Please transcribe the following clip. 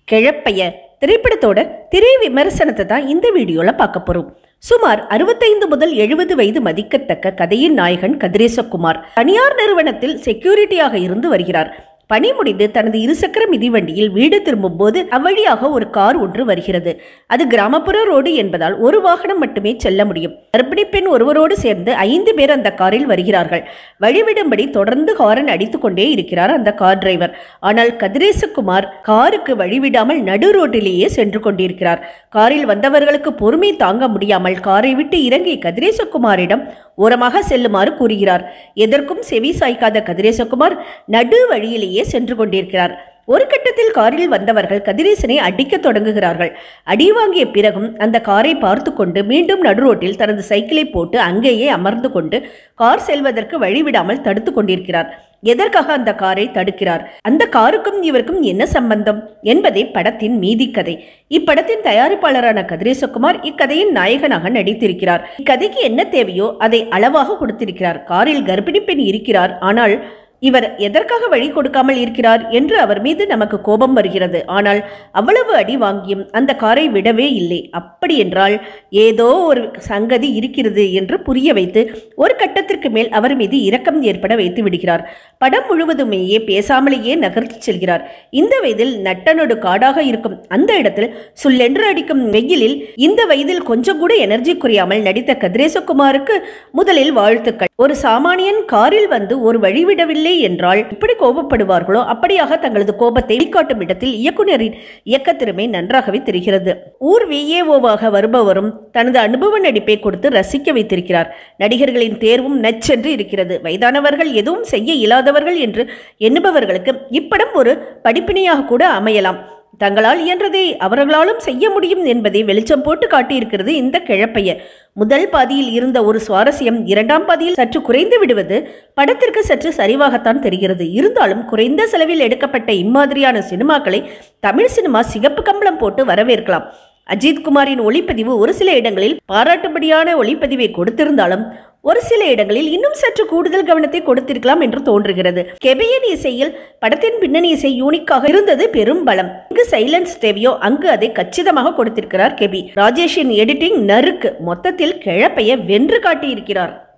கிழப்பைய திரைப்படத்தோட திரை விமர்சனத்தை தான் இந்த வீடியோல பார்க்க போறோம். சுமார் 65 முதல் 70 வயது மதிக்கத்தக்க கதையின் நாயகன் கதிரேசகுமார் தனியார் நிறுவனத்தில் செக்யூரிட்டியாக இருந்து வருகிறார். பணி முடிந்து தனது இருசக்கர மிதிவண்டியில் வீடு திரும்பும் போது அவ்வழியாக ஒரு கார் ஒன்று வருகிறது. அது கிராமப்புற ரோடு என்பதால் ஒரு வாகனம் மட்டுமே செல்ல முடியும். கர்ப்பிணி பெண் ஒருவரோடு சேர்ந்து 5 பேர் அந்த காரில் வருகிறார்கள். வழிவிடும்படி தொடர்ந்து ஹாரன் அடித்துக் கொண்டே இருக்கிறார் அந்த கார் டிரைவர். ஆனால் கதிரேசகுமார் காருக்கு வழிவிடாமல் நடு ரோட்டிலேயே சென்று கொண்டிருக்கிறார். காரில் வந்தவர்களுக்கு பொறுமை தாங்க முடியாமல் காரை விட்டு இறங்கி கதிரேசகுமாரிடம் ஓரமாக செல்லுமாறு கூறுகிறார். எதற்கும் செவி சாய்க்காத கதிரேசகுமார் நடு வழியிலேயே சென்று கொண்டிருக்கிறார். ஒரு கட்டத்தில் காரில் வந்தவர்கள் கதிரேசனை அடிக்க தொடங்குகிறார்கள். அடி வாங்கிய பிறகும் அந்த காரை பார்த்து கொண்டு மீண்டும் நடு ரோட்டில் தனது சைக்கிளை போட்டு அங்கேயே அமர்ந்து கொண்டு கார் செல்வதற்கு வழிவிடாமல் தடுத்து கொண்டிருக்கிறார். எதற்காக அந்த காரை தடுக்கிறார்? அந்த காருக்கும் இவருக்கும் என்ன சம்பந்தம் என்பதே படத்தின் மீதி கதை. இப்படத்தின் தயாரிப்பாளரான கதிரேசகுமார் இக்கதையின் நாயகனாக நடித்திருக்கிறார். இக்கதைக்கு என்ன தேவையோ அதை அளவாக கொடுத்திருக்கிறார். காரில் கர்ப்பிணி பெண் இருக்கிறார். ஆனால் இவர் எதற்காக வழி கொடுக்காமல் இருக்கிறார் என்று அவர் மீது நமக்கு கோபம் வருகிறது. ஆனால் அவ்வளவு அடி வாங்கியும் அந்த காரை விடவே இல்லை. அப்படி என்றால் ஏதோ ஒரு சங்கதி இருக்கிறது என்று புரிய வைத்து ஒரு கட்டத்திற்கு மேல் அவர் மீது இரக்கம் ஏற்பட வைத்து விடுகிறார். படம் முழுவதுமேயே பேசாமலேயே நகர்த்து செல்கிறார். இந்த வயதில் நட்டனொடு காடாக இருக்கும் அந்த இடத்தில் சுல்லென்று அடிக்கும் வெயிலில் இந்த வயதில் கொஞ்சம் கூட எனர்ஜி குறையாமல் நடித்த கதிரேசகுமாருக்கு முதலில் வாழ்த்துக்கள். ஒரு சாமானியன் காரில் வந்து ஒரு வழிவிடவில்லை என்றால் எப்படி கோபப்படுவார்களோ அப்படியாக தங்களது கோபத்தை வெளிக்காட்டும் இடத்தில் இயக்குனரின் இயக்கத்திறமை நன்றாகவே தெரிகிறது. ஊர் விஏஓவாக வருபவரும் தனது அனுபவ நடிப்பை கொடுத்து ரசிக்க வைத்திருக்கிறார். நடிகர்களின் தேர்வும் நச்சென்று இருக்கிறது. வயதானவர்கள் எதுவும் செய்ய இயலாதவர்கள் என்று எண்ணுபவர்களுக்கு இப்படம் ஒரு படிப்பினையாக கூட அமையலாம். தங்களால் இயன்றதை அவர்களாலும் செய்ய முடியும் என்பதை வெளிச்சம் போட்டு காட்டியிருக்கிறது இந்த கிழப்பைய. முதல் பாதியில் இருந்த ஒரு சுவாரஸ்யம் இரண்டாம் பாதியில் சற்று குறைந்து விடுவது படத்திற்கு சற்று சரிவாகத்தான் தெரிகிறது. இருந்தாலும் குறைந்த செலவில் எடுக்கப்பட்ட இம்மாதிரியான சினிமாக்களை தமிழ் சினிமா சிகப்பு கம்பளம் போட்டு வரவேற்கலாம். அஜித் குமாரின் ஒளிப்பதிவு ஒரு சில இடங்களில் பாராட்டும்படியான ஒளிப்பதிவை கொடுத்திருந்தாலும் ஒரு சில இடங்களில் இன்னும் சற்று கூடுதல் கவனத்தை கொடுத்திருக்கலாம் என்று தோன்றுகிறது. கெபியின் இசையில் படத்தின் பின்னணி இசை யூனிக்காக இருந்தது பெரும் பலம். இங்கு சைலன்ஸ் தேவையோ அங்கு அதை கச்சிதமாக கொடுத்திருக்கிறார் கெபி. ராஜேஷின் எடிட்டிங் நறுக்கு. மொத்தத்தில் கிழப்பைய வென்று காட்டியிருக்கிறார்.